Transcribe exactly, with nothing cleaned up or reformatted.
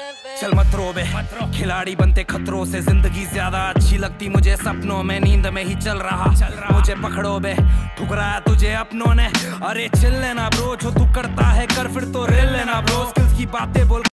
चल मत रो बे, खिलाड़ी बनते खतरों से, जिंदगी ज्यादा अच्छी लगती मुझे सपनों में, नींद में ही चल रहा, चल रहा। मुझे पकड़ो बे, ठुकराया तुझे अपनों ने, अरे चिल लेना ब्रो, जो तू करता है कर फिर तो रेल लेना ब्रो, स्किल्स की बातें बोल